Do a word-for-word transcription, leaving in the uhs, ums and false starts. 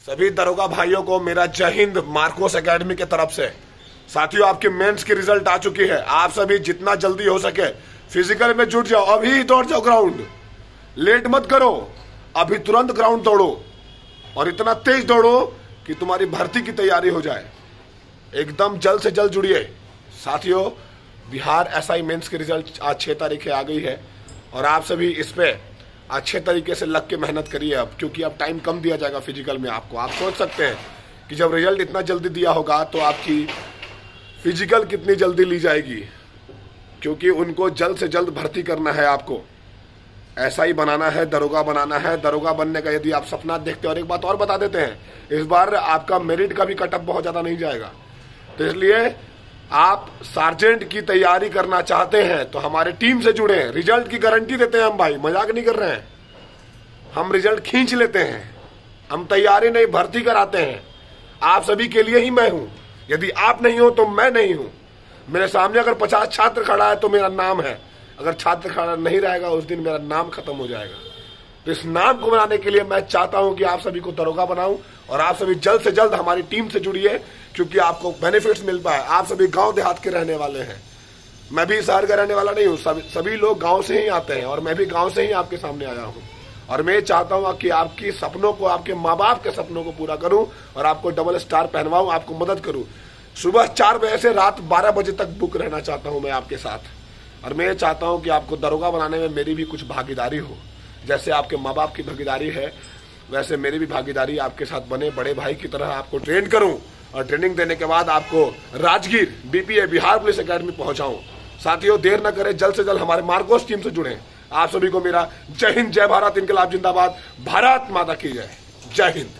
सभी दरोगा भाइयों को मेरा जय हिंद मार्कोस एकेडमी के तरफ से। साथियों, आपकी मेंस की रिजल्ट आ चुकी है। आप सभी जितना जल्दी हो सके फिजिकल में जुट जाओ। अभी दौड़ जाओ ग्राउंड, लेट मत करो, अभी तुरंत ग्राउंड दौड़ो और इतना तेज दौड़ो कि तुम्हारी भर्ती की तैयारी हो जाए। एकदम जल्द से जल्द जुड़िए। साथियों, बिहार एसआई मेंस की रिजल्ट आज छह तारीख आ गई है और आप सभी इस पे अच्छे तरीके से लग के मेहनत करिए अब, क्योंकि अब टाइम कम दिया जाएगा फिजिकल में आपको। आप सोच सकते हैं कि जब रिजल्ट इतना जल्दी दिया होगा तो आपकी फिजिकल कितनी जल्दी ली जाएगी, क्योंकि उनको जल्द से जल्द भर्ती करना है। आपको ऐसा ही बनाना है, दरोगा बनाना है। दरोगा बनने का यदि आप सपना देखते हैं, और एक बात और बता देते हैं, इस बार आपका मेरिट का भी कटअप बहुत ज़्यादा नहीं जाएगा। तो इसलिए आप सार्जेंट की तैयारी करना चाहते हैं तो हमारे टीम से जुड़े हैं। रिजल्ट की गारंटी देते हैं हम भाई, मजाक नहीं कर रहे हैं। हम रिजल्ट खींच लेते हैं, हम तैयारी नहीं भर्ती कराते हैं। आप सभी के लिए ही मैं हूं। यदि आप नहीं हो तो मैं नहीं हूं। मेरे सामने अगर पचास छात्र खड़ा है तो मेरा नाम है, अगर छात्र खड़ा नहीं रहेगा उस दिन मेरा नाम खत्म हो जाएगा। तो इस नाम को बनाने के लिए मैं चाहता हूं कि आप सभी को दरोगा बनाऊं और आप सभी जल्द से जल्द हमारी टीम से जुड़िए, क्योंकि आपको बेनिफिट्स मिल पाए। आप सभी गांव देहात के रहने वाले हैं, मैं भी शहर का रहने वाला नहीं हूं। सभी सभी लोग गांव से ही आते हैं और मैं भी गांव से ही आपके सामने आया हूं। और मैं चाहता हूं कि आपकी सपनों को, आपके माँ बाप के सपनों को पूरा करूं और आपको डबल स्टार पहनवाऊं, आपको मदद करूं। सुबह चार बजे से रात बारह बजे तक बुक रहना चाहता हूं मैं आपके साथ। और मैं चाहता हूं कि आपको दरोगा बनाने में मेरी भी कुछ भागीदारी हो। जैसे आपके माँ बाप की भागीदारी है, वैसे मेरी भी भागीदारी आपके साथ बने। बड़े भाई की तरह आपको ट्रेन करूं और ट्रेनिंग देने के बाद आपको Rajgir BPA Bihar police academy पहुंचाऊं। साथियों, देर न करें, जल्द से जल्द हमारे मार्कोस टीम से जुड़ें। आप सभी को मेरा जय हिंद, जय भारत, इनकलाब जिंदाबाद, भारत माता की जय। जय हिंद।